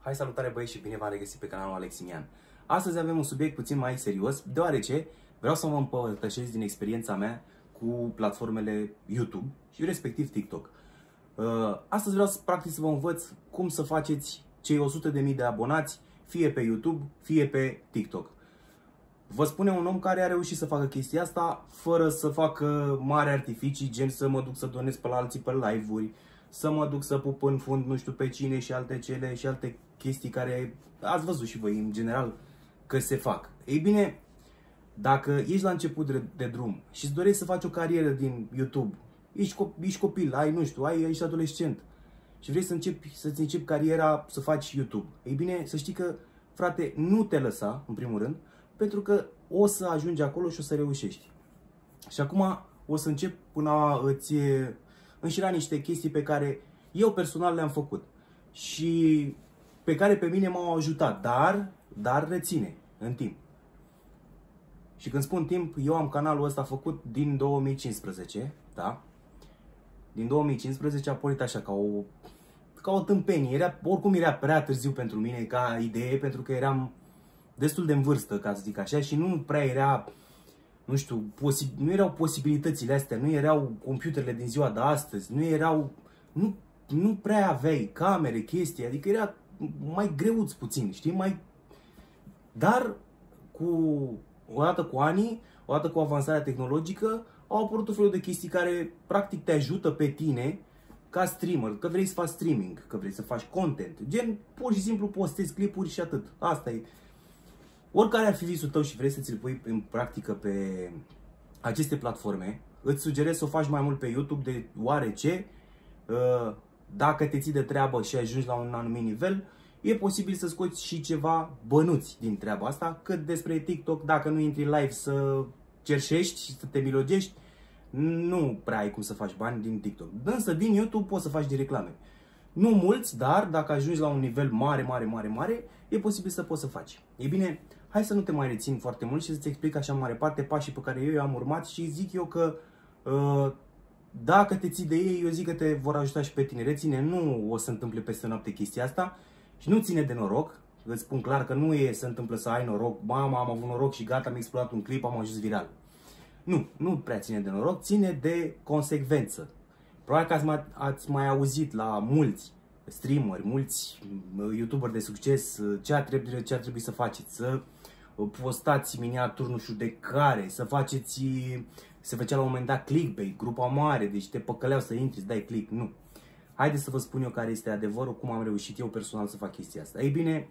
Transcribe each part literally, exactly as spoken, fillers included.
Hai, salutare băieți și bine v-am regăsit pe canalul Aleximian. Astăzi avem un subiect puțin mai serios, deoarece vreau să vă împărtășesc din experiența mea cu platformele YouTube și respectiv TikTok. Astăzi vreau să practic să vă învăț cum să faceți cei o sută de mii de abonați, fie pe YouTube, fie pe TikTok. Vă spune un om care a reușit să facă chestia asta fără să facă mari artificii, gen să mă duc să donez pe la alții pe live-uri, să mă duc să pup în fund nu știu pe cine și alte cele și alte chestii care ați văzut și voi în general că se fac. Ei bine, dacă ești la început de, de drum și îți dorești să faci o carieră din YouTube, ești, cop ești copil, ai, nu știu, ai, ești adolescent și vrei să începi, să-ți începi cariera să faci YouTube. Ei bine, să știi că, frate, nu te lăsa, în primul rând, pentru că o să ajungi acolo și o să reușești. Și acum o să încep până a îți înșira niște chestii pe care eu personal le-am făcut și pe care pe mine m-au ajutat, dar, dar reține în timp. Și când spun timp, eu am canalul ăsta făcut din două mii cincisprezece, da? Din două mii cincisprezece a pornit așa ca o, ca o tâmpenie. Era, oricum era prea târziu pentru mine ca idee, pentru că eram destul de în vârstă, ca să zic așa, și nu prea era, nu știu, nu erau posibilitățile astea, nu erau computerele din ziua de astăzi, nu erau, nu, nu prea aveai camere, chestii, adică era mai greuț puțin, știi, mai... Dar cu, odată cu anii, odată cu avansarea tehnologică, au apărut o felul de chestii care practic te ajută pe tine ca streamer, că vrei să faci streaming, că vrei să faci content, gen pur și simplu postezi clipuri și atât, asta e. Oricare ar fi visul tău și vrei să ți-l pui în practică pe aceste platforme, îți sugerez să o faci mai mult pe YouTube, deoarece dacă te ții de treabă și ajungi la un anumit nivel, e posibil să scoți și ceva bănuți din treaba asta. Cât despre TikTok, dacă nu intri live să cerșești și să te milogești, nu prea ai cum să faci bani din TikTok. Însă din YouTube poți să faci de reclame. Nu mulți, dar dacă ajungi la un nivel mare, mare, mare, mare, e posibil să poți să faci. Ei bine, hai să nu te mai rețin foarte mult și să-ți explic așa în mare parte pașii pe care eu i-am urmat și zic eu că uh, dacă te ții de ei, eu zic că te vor ajuta și pe tine. Reține, nu o să întâmple peste noapte chestia asta și nu ține de noroc. Îți spun clar că nu e să întâmplă să ai noroc, mama, am avut noroc și gata, am explodat un clip, am ajuns viral. Nu, nu prea ține de noroc, ține de consecvență. Probabil că ați mai, ați mai auzit la mulți streameri, mulți youtuberi de succes ce ar trebui, ce ar trebui să faceți, să postați miniaturi nu știu de care, să faceți, se făcea la un moment dat clickbait, grupa mare, deci te păcăleau să intri, să dai click, nu. Haideți să vă spun eu care este adevărul, cum am reușit eu personal să fac chestia asta. Ei bine,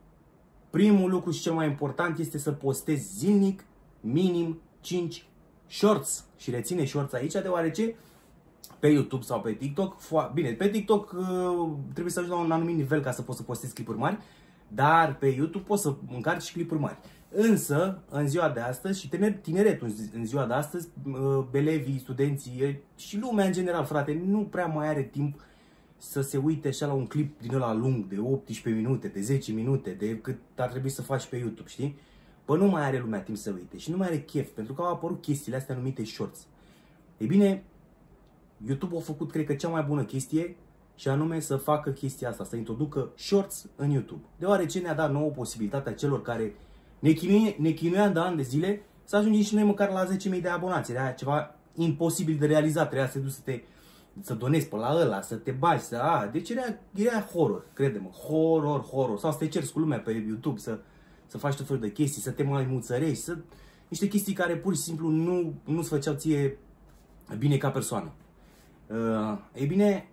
primul lucru și cel mai important este să postezi zilnic, minim cinci shorts. Și reține shorts aici, deoarece pe YouTube sau pe TikTok, bine, pe TikTok trebuie să ajungi la un anumit nivel ca să poți să postezi clipuri mari, dar pe YouTube poți să încarci și clipuri mari. Însă, în ziua de astăzi și tineretul în ziua de astăzi, elevii, studenții și lumea în general, frate, nu prea mai are timp să se uite așa la un clip din ăla lung, de optsprezece minute, de zece minute, de cât ar trebui să faci pe YouTube, știi? Bă, nu mai are lumea timp să uite și nu mai are chef, pentru că au apărut chestiile astea numite shorts. Ei bine, YouTube a făcut, cred că, cea mai bună chestie și anume să facă chestia asta, să introducă shorts în YouTube. Deoarece ne-a dat nouă posibilitatea celor care ne, chinuie, ne chinuia de ani de zile să ajungem și noi măcar la zece mii de abonați. Era ceva imposibil de realizat, trebuia să te duci să te să donezi pe la ăla, să te bagi, să... A, deci era, era horror, crede-mă, horror, horror. Sau să te ceri cu lumea pe YouTube, să, să faci tot felul de chestii, să te mai muțărești, să... niște chestii care pur și simplu nu, nu-ți făceau ție bine ca persoană. Uh, ei bine,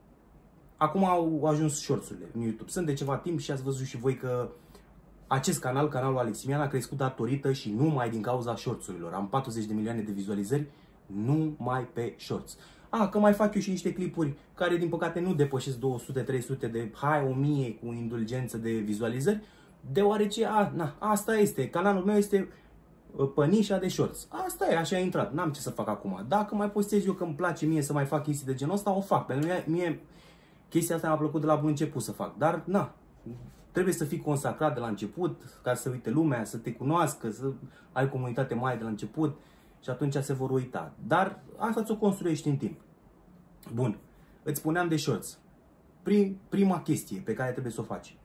acum au ajuns shorts-urile în YouTube. Sunt de ceva timp și ați văzut și voi că acest canal, canalul Aleximian, a crescut datorită și numai din cauza shorts-urilor. Am patruzeci de milioane de vizualizări numai pe shorts. A, că mai fac eu și niște clipuri care din păcate nu depășesc două sute trei sute de, hai, o mie cu indulgență de vizualizări, deoarece, a, na, asta este, canalul meu este pe nișa de shorts. Asta e, așa a intrat, n-am ce să fac acum. Dacă mai postez eu că îmi place mie să mai fac chestii de genul ăsta, o fac. Pentru mine, mie chestia asta mi-a plăcut de la bun început să fac, dar, na, trebuie să fii consacrat de la început, ca să uite lumea, să te cunoască, să ai comunitate mai de la început și atunci se vor uita. Dar asta ți-o construiești în timp. Bun, îți spuneam de shorts. Prim, prima chestie pe care trebuie să o faci.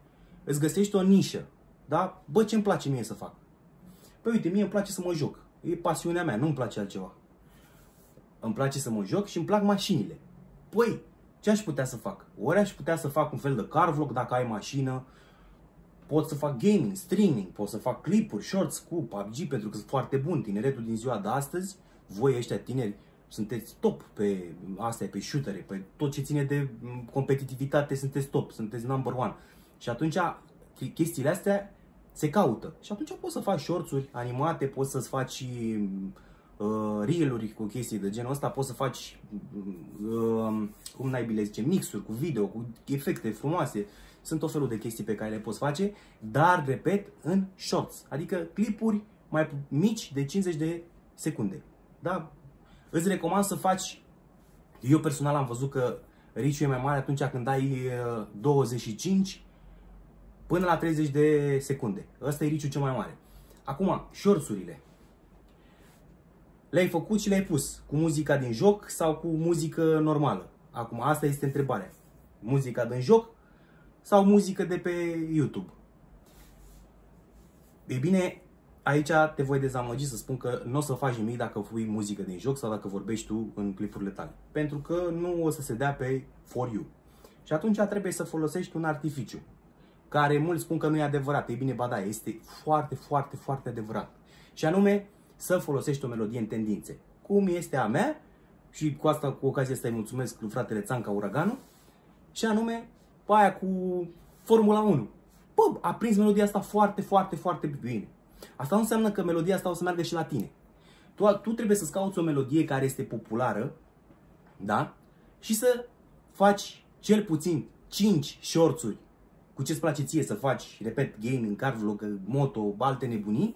îți găsești o nișă. Da? Bă, ce îmi place mie să fac? Păi uite, mie îmi place să mă joc. E pasiunea mea, nu-mi place altceva. Îmi place să mă joc și îmi plac mașinile. Păi, ce aș putea să fac? Ori aș putea să fac un fel de car vlog dacă ai mașină. Pot să fac gaming, streaming, pot să fac clipuri, shorts cu P U B G pentru că sunt foarte bun. Tineretul din ziua de astăzi, voi ăștia tineri, sunteți top pe astea, pe shootere, pe tot ce ține de competitivitate, sunteți top, sunteți number one. Și atunci chestiile astea se caută. Și atunci poți să faci shorts-uri animate, poți să-ți faci uh, reel-uri cu chestii de genul ăsta, poți să faci, uh, cum naibii le zice, mixuri cu video, cu efecte frumoase. Sunt o felul de chestii pe care le poți face, dar, repet, în shorts, adică clipuri mai mici de cincizeci de secunde. Da? Îți recomand să faci, eu personal am văzut că reach-ul e mai mare atunci când ai douăzeci și cinci până la treizeci de secunde. Ăsta e reach-ul cel mai mare. Acum, shorts-urile. Le-ai făcut și le-ai pus cu muzica din joc sau cu muzică normală? Acum, asta este întrebarea. Muzica din joc sau muzică de pe YouTube? E bine, aici te voi dezamăgi să spun că nu o să faci nimic dacă pui muzică din joc sau dacă vorbești tu în clipurile tale. Pentru că nu o să se dea pe For You. Și atunci trebuie să folosești un artificiu, care mulți spun că nu e adevărat. Ei bine, ba da, este foarte, foarte, foarte adevărat. Și anume, să folosești o melodie în tendințe. Cum este a mea, și cu asta, cu ocazia asta îi mulțumesc lui fratele Țanca Uraganu, și anume, pe aia cu Formula unu. Bă, a prins melodia asta foarte, foarte, foarte bine. Asta nu înseamnă că melodia asta o să meargă și la tine. Tu, tu trebuie să-ți cauți o melodie care este populară, da? Și să faci cel puțin cinci shorts-uri cu ce-ți place ție să faci, repet, gaming, car vlog, moto, alte nebunii,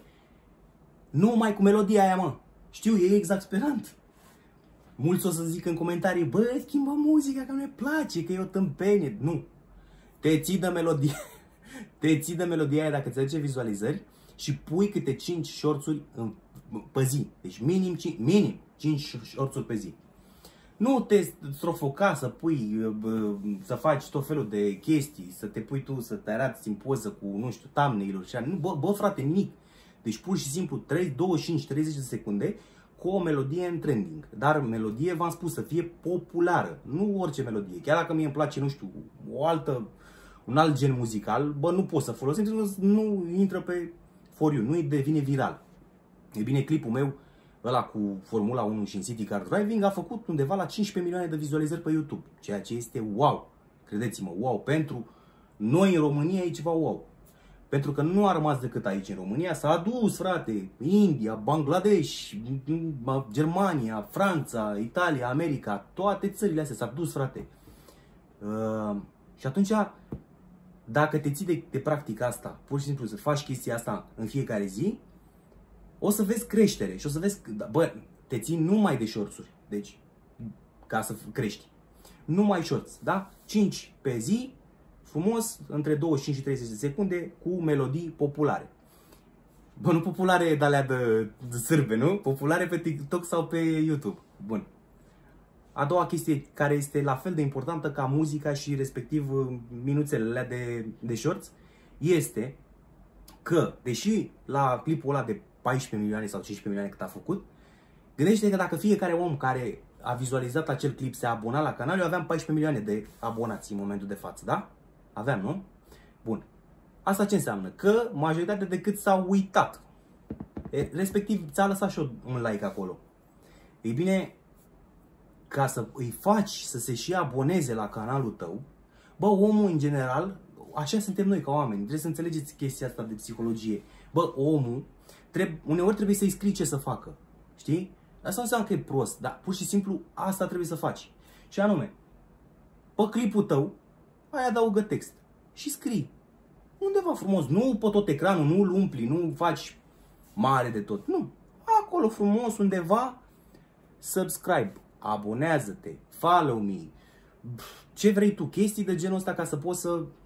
numai cu melodia aia, mă. Știu, e exasperant. Mulți o să zic în comentarii, bă, schimbă muzica, că nu-mi place, că e o tâmpenie. Nu. Te ții de melodie. Te ții de melodia aia dacă îți aduce vizualizări și pui câte cinci shorts-uri pe zi. Deci minim cinci, minim cinci shorts-uri pe zi. Nu te strofoca să pui, să faci tot felul de chestii, să te pui tu, să te arăți în poză cu, nu știu, thumbnail-uri și nu, bă, bă, frate, nimic. Deci pur și simplu douăzeci și cinci treizeci de secunde cu o melodie în trending. Dar melodie, v-am spus, să fie populară. Nu orice melodie. Chiar dacă mie îmi place, nu știu, o altă, un alt gen muzical, bă, nu pot să folosesc, pentru că nu intră pe For You, nu îi devine viral. E bine, clipul meu, ăla cu Formula unu și în City Car Driving, a făcut undeva la cincisprezece milioane de vizualizări pe YouTube. Ceea ce este wow. Credeți-mă, wow. Pentru noi în România e ceva wow. Pentru că nu a rămas decât aici în România, s-a adus, frate, India, Bangladesh, Germania, Franța, Italia, America, toate țările astea s-a dus, frate. Uh, și atunci, dacă te ții de, de practica asta, pur și simplu să faci chestia asta în fiecare zi, o să vezi creștere și o să vezi, bă, te ții numai de shorts-uri, deci, ca să crești. Numai shorts, da? cinci pe zi, frumos, între douăzeci și cinci și treizeci de secunde, cu melodii populare. Bă, nu populare de alea de, de sârbe, nu? Populare pe TikTok sau pe YouTube. Bun. A doua chestie care este la fel de importantă ca muzica și respectiv minuțelele de, de shorts este că, deși la clipul ăla de paisprezece milioane sau cincisprezece milioane cât a făcut, gândește că dacă fiecare om care a vizualizat acel clip se abona la canal, eu aveam paisprezece milioane de abonați în momentul de față, da? Aveam, nu? Bun. Asta ce înseamnă? Că majoritatea decât s-au uitat. E, respectiv, ți-a lăsat și un like acolo. Ei bine, ca să îi faci să se și aboneze la canalul tău, bă, omul în general, așa suntem noi ca oameni, trebuie să înțelegeți chestia asta de psihologie. Bă, omul, trebuie, uneori trebuie să-i scrii ce să facă, știi? Asta nu înseamnă că e prost, dar pur și simplu asta trebuie să faci. Și anume, pe clipul tău, mai adaugă text și scrii. Undeva frumos, nu pe tot ecranul, nu îl umpli, nu faci mare de tot, nu. Acolo frumos, undeva, subscribe, abonează-te, follow me, ce vrei tu, chestii de genul ăsta ca să poți să,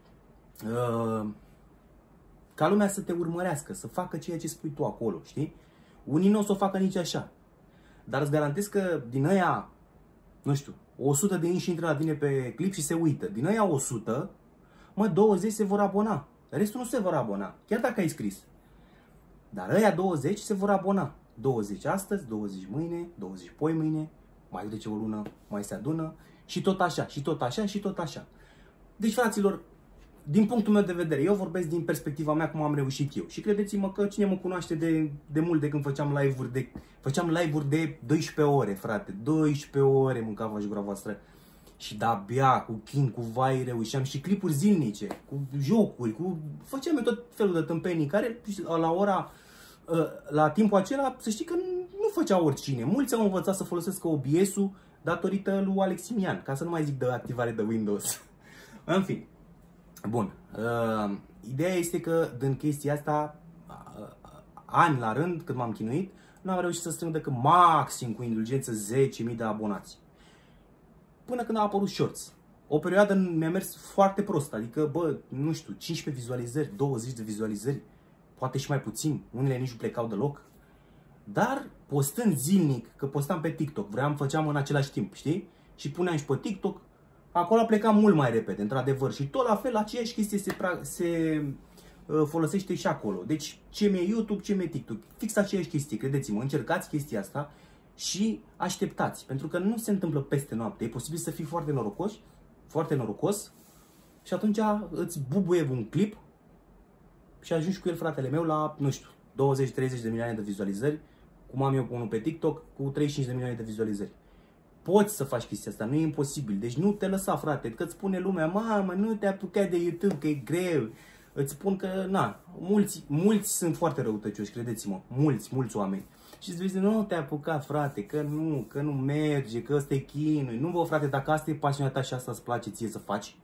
uh, ca lumea să te urmărească, să facă ceea ce spui tu acolo, știi? Unii nu o să o facă nici așa, dar îți garantez că din aia, nu știu, o sută de inși intră la tine pe clip și se uită. Din aia o sută, mă, douăzeci se vor abona. Restul nu se vor abona, chiar dacă ai scris. Dar ăia douăzeci se vor abona. douăzeci astăzi, douăzeci mâine, douăzeci poi mâine, mai trece o lună, mai se adună și tot așa, și tot așa, și tot așa. Deci, fraților, din punctul meu de vedere, eu vorbesc din perspectiva mea cum am reușit eu. Și credeți-mă că cine mă cunoaște de, de mult de când făceam live-uri de, făceam live-uri de doisprezece ore, frate. doisprezece ore mâncava și gura voastră. Și de-abia cu chin, cu vai reușeam și clipuri zilnice, cu jocuri, cu... făceam eu tot felul de tâmpenii care la ora, la timpul acela, să știi că nu făcea oricine. Mulți au învățat să folosesc O B S-ul datorită lui Aleximian, ca să nu mai zic de activare de Windows. În fin. Bun. Uh, ideea este că din chestia asta, uh, ani la rând, când m-am chinuit, nu am reușit să strâng decât maxim cu indulgență zece mii de abonați. Până când a apărut Shorts. O perioadă mi-a mers foarte prost, adică, bă, nu știu, cincisprezece vizualizări, douăzeci de vizualizări, poate și mai puțin, unele nici nu plecau deloc. Dar postând zilnic, că postam pe TikTok, vreau, făceam în același timp, știi? Și puneam și pe TikTok, acolo pleca mult mai repede, într-adevăr. Și tot la fel, aceeași chestie se, se uh, folosește și acolo. Deci, ce mi-e YouTube, ce mi-e TikTok. Fix aceeași chestie, credeți-mă, încercați chestia asta și așteptați. Pentru că nu se întâmplă peste noapte. E posibil să fii foarte norocos, foarte norocos și atunci îți bubuie un clip și ajungi cu el, fratele meu, la, nu știu, douăzeci treizeci de milioane de vizualizări, cum am eu unul pe TikTok, cu treizeci și cinci de milioane de vizualizări. Poți să faci chestia asta, nu e imposibil. Deci nu te lăsa, frate, că îți spune lumea, mamă, nu te apuca de YouTube, că e greu. Îți spun că, na, mulți, mulți sunt foarte răutăcioși, credeți-mă, mulți, mulți oameni. Și îți zice, nu te apuca, frate, că nu, că nu merge, că ăsta e chinui. Nu, bă, frate, dacă asta e pasiunea ta și asta îți place ție să faci,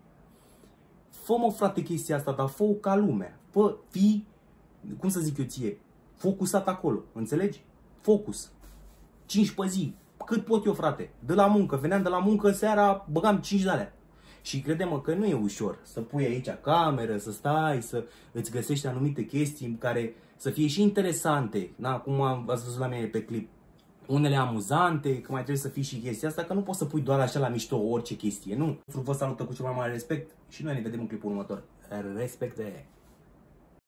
fă-mă, frate, chestia asta, dar fă-o ca lumea. Fă, fii, cum să zic eu ție, focusat acolo, înțelegi? Focus. cinci pe zi. Cât pot eu, frate? De la muncă. Veneam de la muncă seara, băgam cinci de alea. Și crede-mă că nu e ușor să pui aici cameră, să stai, să îți găsești anumite chestii care să fie și interesante. Da, cum am, ați văzut la mine pe clip. Unele amuzante, că mai trebuie să fii și chestia asta, că nu poți să pui doar așa la mișto orice chestie. Nu. Vă salută cu cel mai mare respect și noi ne vedem în clipul următor. Respecte!